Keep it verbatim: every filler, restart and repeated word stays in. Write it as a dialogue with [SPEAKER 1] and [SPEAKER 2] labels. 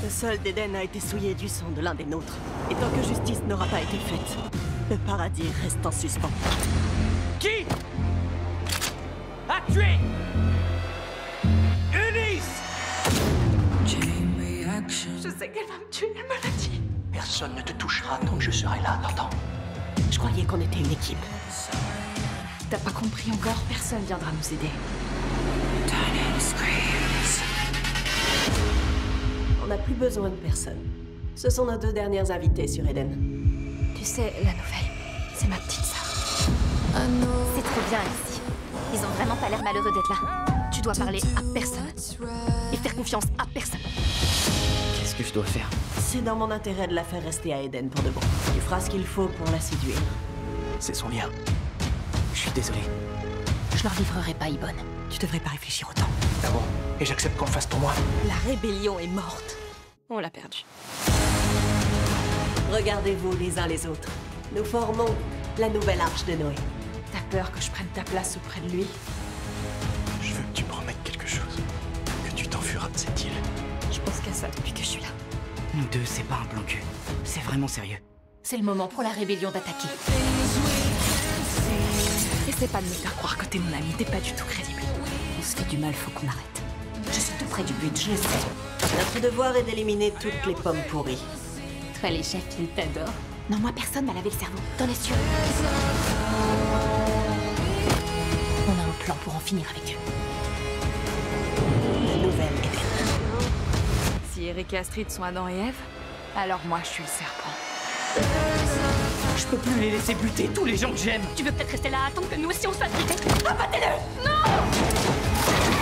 [SPEAKER 1] Le sol d'Éden a été souillé du sang de l'un des nôtres. Et tant que justice n'aura pas été faite, le paradis reste en suspens.
[SPEAKER 2] Qui a tué Eunice?
[SPEAKER 1] Je sais qu'elle va me tuer, elle me l'a dit.
[SPEAKER 2] Personne ne te touchera tant que je serai là, t'entends?
[SPEAKER 1] Je croyais qu'on était une équipe.
[SPEAKER 3] T'as pas compris encore? Personne viendra nous aider.
[SPEAKER 1] On n'a plus besoin de personne. Ce sont nos deux dernières invitées sur Eden.
[SPEAKER 3] Tu sais, la nouvelle, c'est ma petite sœur.
[SPEAKER 4] C'est trop bien ici. Ils ont vraiment pas l'air malheureux d'être là.
[SPEAKER 3] Tu dois parler à personne. Et faire confiance à personne.
[SPEAKER 2] Qu'est-ce que je dois faire?
[SPEAKER 1] C'est dans mon intérêt de la faire rester à Eden pour de bon. Tu feras ce qu'il faut pour la séduire.
[SPEAKER 2] C'est son lien. Je suis désolé.
[SPEAKER 4] Je leur livrerai pas Ibon.
[SPEAKER 1] Tu devrais pas réfléchir autant.
[SPEAKER 2] Ah bon? Et j'accepte qu'on le fasse pour moi?
[SPEAKER 1] La rébellion est morte.
[SPEAKER 3] On l'a perdue.
[SPEAKER 1] Regardez-vous les uns les autres. Nous formons la nouvelle arche de Noé.
[SPEAKER 3] T'as peur que je prenne ta place auprès de lui?
[SPEAKER 2] Je veux que tu me promettes quelque chose. Que tu t'enfuiras de cette île.
[SPEAKER 3] Je pense qu'à ça depuis que je suis là.
[SPEAKER 5] Nous deux, c'est pas un plan cul. C'est vraiment sérieux.
[SPEAKER 4] C'est le moment pour la rébellion d'attaquer.
[SPEAKER 3] Essaie pas de me faire croire que t'es mon ami, t'es pas du tout crédible.
[SPEAKER 4] On se fait du mal, faut qu'on arrête. Je suis tout près du but, je le sais.
[SPEAKER 1] Notre devoir est d'éliminer toutes les pommes pourries.
[SPEAKER 4] Toi, les chefs, ils t'adorent. Non, moi, personne m'a lavé le cerveau. Dans les cieux. On a un plan pour en finir avec eux.
[SPEAKER 1] La nouvelle Eden.
[SPEAKER 3] Si Eric et Astrid sont Adam et Ève, alors moi, je suis le serpent.
[SPEAKER 5] Je peux plus les laisser buter tous les gens que j'aime.
[SPEAKER 4] Tu veux peut-être rester là à attendre que nous aussi on se fasse buter? Abattez-le! Non!